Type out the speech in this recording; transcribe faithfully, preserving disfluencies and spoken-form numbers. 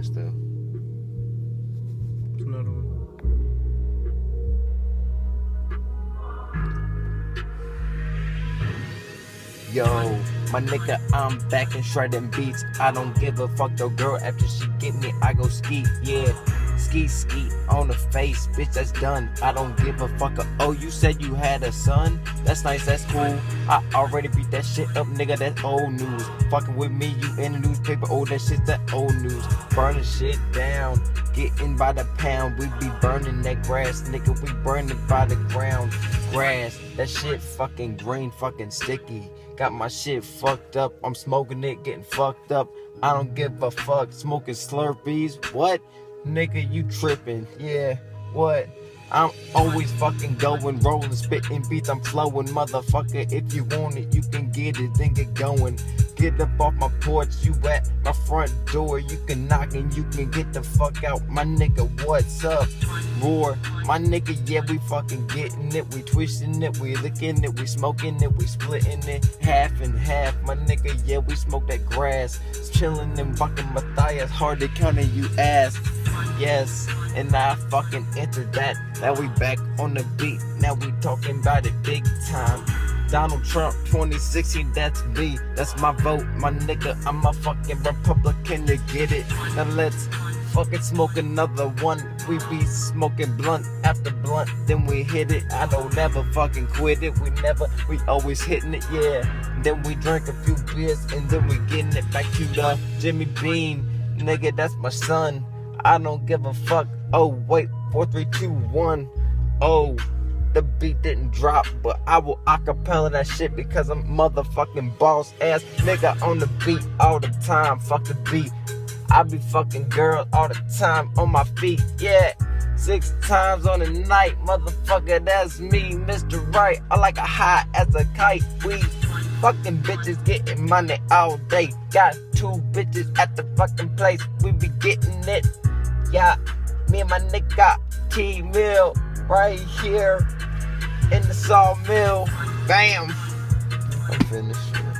trash though. It's another one. Yo, my nigga, I'm back and shredding beats. I don't give a fuck, though, girl. After she get me, I go ski, yeah. Ski, ski on the face, bitch, that's done. I don't give a fuck. Oh, you said you had a son? That's nice, that's cool. I already beat that shit up, nigga, that's old news. Fucking with me, you in the newspaper, oh, that shit's that old news. Burning shit down, getting by the pound. We be burning that grass, nigga, we burning by the ground. Grass, that shit fucking green, fucking sticky. Got my shit fucked up, I'm smoking it, getting fucked up. I don't give a fuck, smoking Slurpees, what? Nigga, you tripping, yeah, what? I'm always fucking going, rolling, spitting beats, I'm flowing, motherfucker. If you want it, you can get it, then get going. Get up off my porch, you at my front door. You can knock and you can get the fuck out, my nigga, what's up? Roar, my nigga, yeah, we fucking getting it. We twisting it, we licking it, we smoking it, we splitting it half and half, my nigga, yeah, we smoke that grass. Chilling and fucking Matthias, hard to count and you ask. Yes, and I fucking entered that. Now we back on the beat, now we talking about it big time. Donald Trump twenty sixteen, that's me, that's my vote, my nigga, I'm a fucking Republican, you get it? Now let's fucking smoke another one. We be smoking blunt after blunt, then we hit it. I don't ever fucking quit it, we never, we always hitting it, yeah. Then we drink a few beers and then we getting it back to the Jimmy Bean, nigga, that's my son. I don't give a fuck. Oh wait, four, three, two, one. Oh, the beat didn't drop, but I will acapella that shit because I'm motherfucking boss ass nigga on the beat all the time. Fuck the beat. I be fucking girls all the time on my feet, yeah. Six times on the night, motherfucker, that's me, Mister Right. I like a high as a kite. We fucking bitches getting money all day. Got two bitches at the fucking place. We be getting it. Yeah, me and my nigga T-Mill right here in the sawmill. Bam. I'm finished.